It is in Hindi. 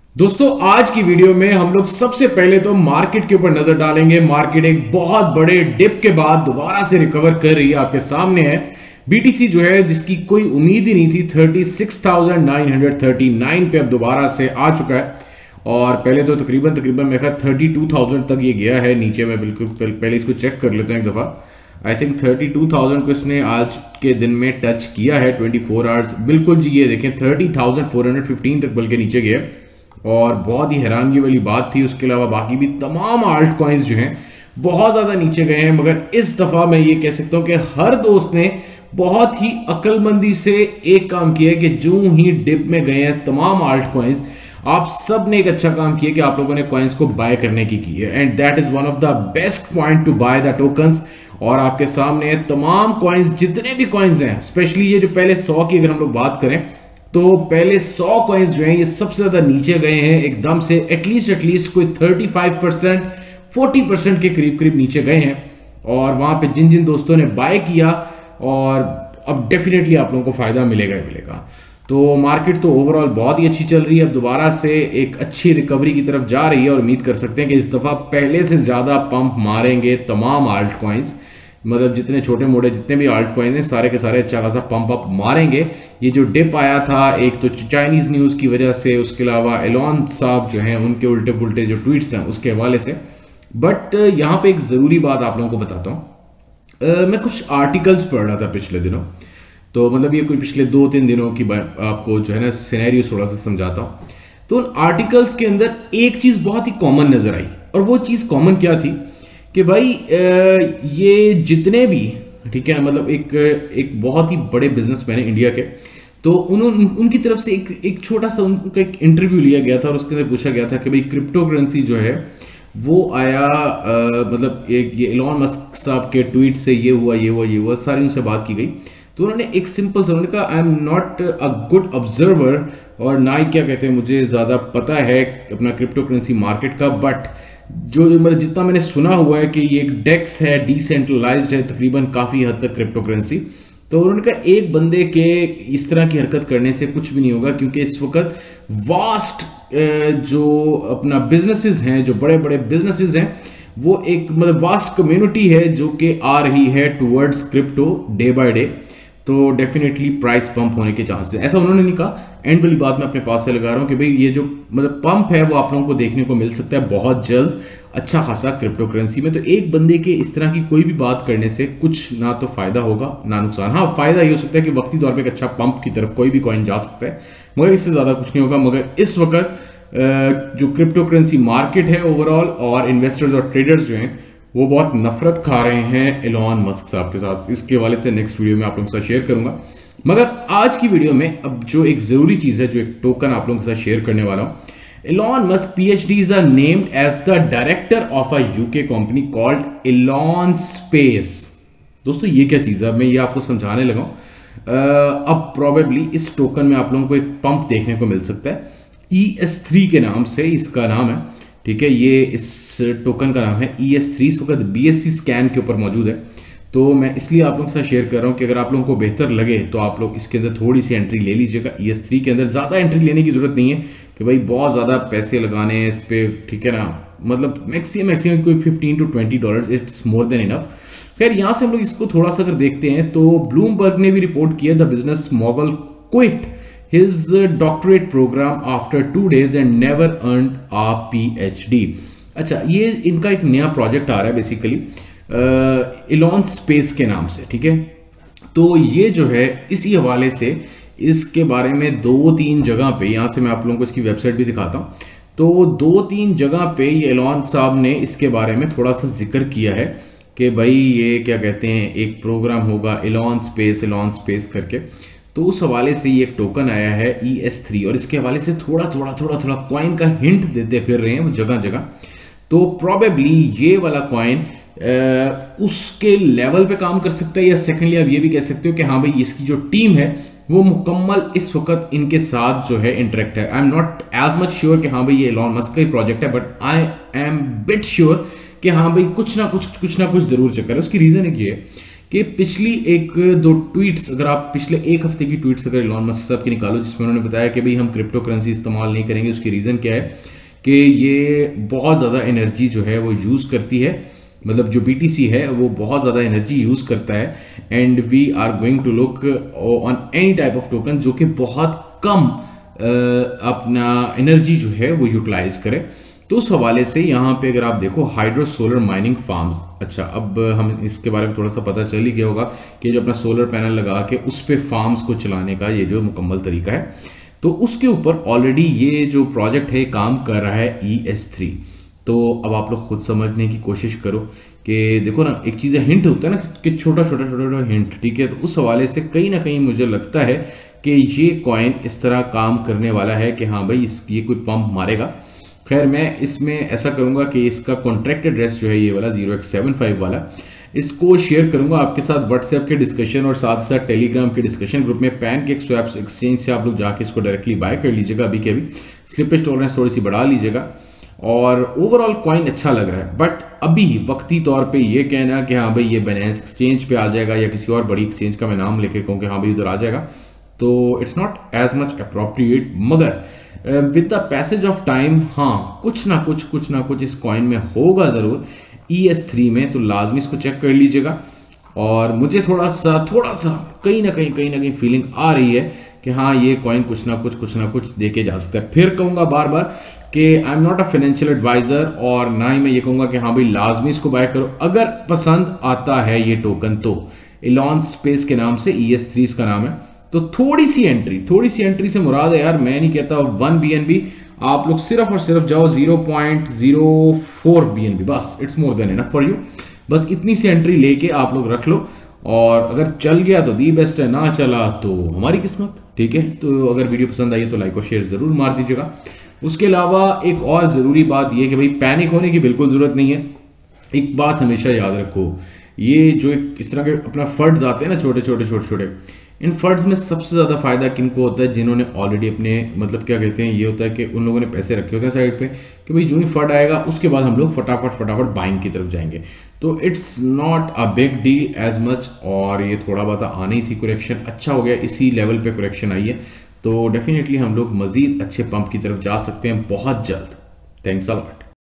दोस्तों आज की वीडियो में हम लोग सबसे पहले तो मार्केट के ऊपर नजर डालेंगे। मार्केट एक बहुत बड़े डिप के बाद दोबारा से रिकवर कर रही है। आपके सामने है बीटीसी जो है जिसकी कोई उम्मीद ही नहीं थी 36,939 पे अब दोबारा से आ चुका है। और पहले तो तकरीबन मेरे ख्याल 32,000 तक ये गया है नीचे। मैं बिल्कुल पहले इसको चेक कर लेते हैं एक दफा। आई थिंक 32,000 को इसने आज के दिन में टच किया है 24 आवर्स। बिल्कुल जी, ये देखें 30,415 तक बल्कि नीचे गया और बहुत ही हैरानगी वाली बात थी। उसके अलावा बाकी भी तमाम आल्ट कॉइन्स जो हैं बहुत ज़्यादा नीचे गए हैं। मगर इस दफ़ा मैं ये कह सकता हूँ कि हर दोस्त ने बहुत ही अक्लमंदी से एक काम किया कि जो ही डिप में गए हैं तमाम आल्ट कॉइन्स, आप सब ने एक अच्छा काम किया कि आप लोगों ने कॉइन्स को बाय करने की है। And that is one of the best point to buy the tokens. और आपके सामने तमाम कॉइन्स, जितने भी कॉइन्स हैं, स्पेशली ये जो पहले 100 की अगर हम लोग बात करें तो पहले 100 कॉइन्स जो हैं ये सबसे ज्यादा नीचे गए हैं एकदम से। एटलीस्ट कोई 35% 40% के करीब नीचे गए हैं। और वहां पे जिन जिन दोस्तों ने बाय किया, और अब डेफिनेटली आप लोगों को फायदा मिलेगा ही मिलेगा। तो मार्केट तो ओवरऑल बहुत ही अच्छी चल रही है, अब दोबारा से एक अच्छी रिकवरी की तरफ जा रही है। और उम्मीद कर सकते हैं कि इस दफा पहले से ज्यादा पंप मारेंगे तमाम आल्ट कॉइन्स। मतलब जितने छोटे मोटे जितने भी आल्ट कॉइन्स हैं सारे के सारे अच्छा खासा पंप अप मारेंगे। ये जो डिप आया था एक तो चाइनीज न्यूज की वजह से, उसके अलावा एलॉन साहब जो हैं उनके उल्टे पुल्टे जो ट्वीट्स हैं उसके हवाले से। बट यहाँ पे एक जरूरी बात आप लोगों को बताता हूँ। मैं कुछ आर्टिकल्स पढ़ रहा था पिछले दिनों, तो मतलब ये कोई पिछले 2-3 दिनों की आपको जो है ना सिनेरियो थोड़ा सा समझाता हूँ। तो उन आर्टिकल्स के अंदर एक चीज बहुत ही कॉमन नजर आई, और वो चीज कॉमन क्या थी कि भाई ये जितने भी, ठीक है, मतलब एक बहुत ही बड़े बिजनेसमैन है इंडिया के, तो उनकी तरफ से एक छोटा सा उनका एक इंटरव्यू लिया गया था और उसके अंदर पूछा गया था कि भाई क्रिप्टो करेंसी जो है वो आया मतलब एक ये एलॉन मस्क साहब के ट्वीट से ये हुआ सारी उनसे बात की गई। तो उन्होंने एक सिंपल सा, उन्होंने कहा I am not a good observer, और ना ही क्या कहते हैं मुझे ज़्यादा पता है अपना क्रिप्टो करेंसी मार्केट का, बट जो मतलब जितना मैंने सुना हुआ है कि ये एक डेक्स है, डिसेंट्रलाइज्ड है तकरीबन काफ़ी हद तक क्रिप्टो करेंसी। तो उन्होंने कहा एक बंदे के इस तरह की हरकत करने से कुछ भी नहीं होगा, क्योंकि इस वक्त वास्ट जो अपना बिजनेसेस हैं, जो बड़े बड़े बिजनेसेस हैं, वो एक मतलब वास्ट कम्युनिटी है जो कि आ रही है towards crypto day by day. तो डेफिनेटली प्राइस पंप होने के चांसेस, ऐसा उन्होंने नहीं कहा। एंड वाली बात मैं अपने पास से लगा रहा हूं कि भाई ये जो मतलब पंप है वो आप लोगों को देखने को मिल सकता है बहुत जल्द अच्छा खासा क्रिप्टो करेंसी में। तो एक बंदे के इस तरह की कोई भी बात करने से कुछ ना तो फायदा होगा ना नुकसान। हाँ, फायदा ये हो सकता है कि वक्ती तौर पर एक अच्छा पंप की तरफ कोई भी कॉइन जा सकता है, मगर इससे ज्यादा कुछ नहीं होगा। मगर इस वक्त जो क्रिप्टो करेंसी मार्केट है ओवरऑल, और इन्वेस्टर्स और ट्रेडर्स जो हैं वो बहुत नफरत खा रहे हैं एलॉन मस्क साहब के साथ। इसके हवाले से नेक्स्ट वीडियो में आप लोगों के साथ शेयर करूंगा। मगर आज की वीडियो में अब जो एक जरूरी चीज है, जो एक टोकन आप लोगों के साथ शेयर करने वाला हूं, Elon Musk PhDs are named as the director of a UK company called Elon Space। दोस्तों ये क्या चीज है, मैं ये आपको समझाने लगा हूं। अब प्रोबेबली इस टोकन में आप लोगों को एक पंप देखने को मिल सकता है, ES3 के नाम से इसका नाम है, ठीक है। ये इस टोकन का नाम है ES3, इस वक्त BSC स्कैन के ऊपर मौजूद है। तो मैं इसलिए आप लोगों के साथ शेयर कर रहा हूं कि अगर आप लोगों को बेहतर लगे तो आप लोग इसके अंदर थोड़ी सी एंट्री ले लीजिएगा। ES3 के अंदर ज़्यादा एंट्री लेने की जरूरत नहीं है कि भाई बहुत ज़्यादा पैसे लगाने हैं इस पर, ठीक है ना। मतलब मैक्सिमम कोई $15 to $20, it's more than enough. खैर यहाँ से हम लोग इसको थोड़ा सा अगर देखते हैं तो ब्लूमबर्ग ने भी रिपोर्ट किया the business mogul quit his doctorate program after 2 days and never earned a PhD। अच्छा, ये इनका एक नया प्रोजेक्ट आ रहा है बेसिकली एलॉन स्पेस के नाम से, ठीक है। तो ये जो है इसी हवाले से इसके बारे में 2-3 जगह पे, यहाँ से मैं आप लोगों को इसकी वेबसाइट भी दिखाता हूँ, तो 2-3 जगह पे ये एलॉन साहब ने इसके बारे में थोड़ा सा जिक्र किया है कि भाई ये क्या कहते हैं एक प्रोग्राम होगा एलॉन स्पेस करके। तो उस हवाले से ये एक टोकन आया है ES3, और इसके हवाले से थोड़ा कॉइन का हिंट देते फिर रहे हैं वो जगह जगह। तो प्रोबेबली ये वाला कॉइन उसके लेवल पे काम कर सकता है, या सेकेंडली आप ये भी कह सकते हो कि हाँ भाई इसकी जो टीम है वो मुकम्मल इस वक्त इनके साथ जो है इंटरेक्ट है। I am not as much sure कि हाँ भाई ये एलॉन मस्क का ही प्रोजेक्ट है, but I am bit sure कि हाँ भाई कुछ ना कुछ जरूर चक्कर है। उसकी रीजन एक ये है कि पिछली एक दो ट्वीट्स, अगर आप पिछले एक हफ्ते की ट्वीट्स अगर इलॉन मस्क साहब की निकालो, जिसमें उन्होंने बताया कि भाई हम क्रिप्टो करेंसी इस्तेमाल नहीं करेंगे, उसकी रीज़न क्या है कि ये बहुत ज़्यादा एनर्जी जो है वो यूज़ करती है, मतलब जो BTC है वो बहुत ज़्यादा एनर्जी यूज़ करता है, and we are going to look on any type of token जो कि बहुत कम अपना एनर्जी जो है वो यूटिलाइज करे। तो उस हवाले से यहाँ पे अगर आप देखो हाइड्रो सोलर माइनिंग फार्म्स, अच्छा अब हम इसके बारे में थोड़ा सा पता चल ही गया होगा कि जो अपना सोलर पैनल लगा के उस पे फार्म्स को चलाने का ये जो मुकम्मल तरीका है, तो उसके ऊपर ऑलरेडी ये जो प्रोजेक्ट है काम कर रहा है ES3। तो अब आप लोग खुद समझने की कोशिश करो कि देखो ना, एक चीज़ हिंट होता है ना कि छोटा छोटा छोटा छोटा हिंट, ठीक है। तो उस हवाले से कहीं ना कहीं मुझे लगता है कि ये कॉइन इस तरह काम करने वाला है कि हाँ भाई ये कोई पंप मारेगा। खैर मैं इसमें ऐसा करूँगा कि इसका कॉन्ट्रैक्ट एड्रेस जो है ये वाला 0x75 वाला, इसको शेयर करूंगा आपके साथ व्हाट्सएप के डिस्कशन और साथ साथ टेलीग्राम के डिस्कशन ग्रुप में। PancakeSwap एक्सचेंज से आप लोग जाके इसको डायरेक्टली बाय कर लीजिएगा अभी के अभी, स्लिपेज टॉलरेंस थोड़ी सी बढ़ा लीजिएगा, और ओवरऑल कॉइन अच्छा लग रहा है। बट अभी वक्ती तौर पे ये कहना कि हाँ भाई ये Binance एक्सचेंज पे आ जाएगा या किसी और बड़ी एक्सचेंज का मैं नाम लेके कहूँ कि हाँ भाई उधर आ जाएगा, तो it's not as much appropriate. मगर with the passage of time हाँ कुछ ना कुछ इस कॉइन में होगा ज़रूर ES3 में, तो लाजमी इसको चेक कर लीजिएगा। और मुझे थोड़ा सा कहीं ना कहीं फीलिंग आ रही है कि हाँ ये कॉइन कुछ ना कुछ देके जा सकता है। फिर कहूँगा बार बार कि I am not a financial adviser, और ना ही मैं ये कहूँगा कि हाँ भाई लाजमी इसको बाय करो। अगर पसंद आता है ये टोकन तो एलॉन स्पेस के नाम से, ES3 इसका नाम है, तो थोड़ी सी एंट्री से मुराद है यार, मैं नहीं कहता 1 BNB, आप लोग सिर्फ और सिर्फ जाओ 0.04 BNB, बस it's more than enough for you. बस इतनी सी एंट्री लेके आप लोग रख लो, और अगर चल गया तो दी बेस्ट है, ना चला तो हमारी किस्मत, ठीक है। तो अगर वीडियो पसंद आई तो लाइक और शेयर जरूर मार दीजिएगा। उसके अलावा एक और ज़रूरी बात यह कि भाई पैनिक होने की बिल्कुल ज़रूरत नहीं है। एक बात हमेशा याद रखो, ये जो इस तरह के अपना फंड्स आते हैं ना छोटे, इन फंड्स में सबसे ज़्यादा फायदा किनको होता है, जिन्होंने ऑलरेडी अपने मतलब क्या कहते हैं, ये होता है कि उन लोगों ने पैसे रखे होते हैं साइड पे कि भाई जो ही फंड आएगा उसके बाद हम लोग फटाफट बाइंग की तरफ जाएंगे। तो it's not a big deal as much, और ये थोड़ा बहुत आनी थी करेक्शन, अच्छा हो गया इसी लेवल पे करेक्शन आई है, तो डेफिनेटली हम लोग मजीद अच्छे पंप की तरफ जा सकते हैं बहुत जल्द। Thanks a lot.